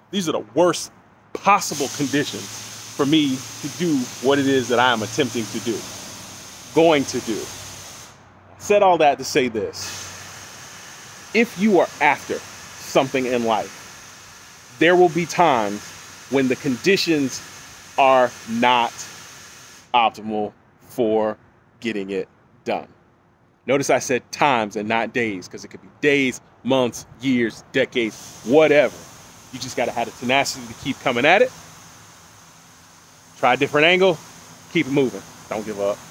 These are the worst possible conditions for me to do what it is that I am attempting to do, going to do. I said all that to say this. If you are after something in life, there will be times when the conditions are not optimal for getting it done. Notice I said times and not days, because it could be days, months, years, decades, whatever. You just got to have the tenacity to keep coming at it. Try a different angle, keep it moving. Don't give up.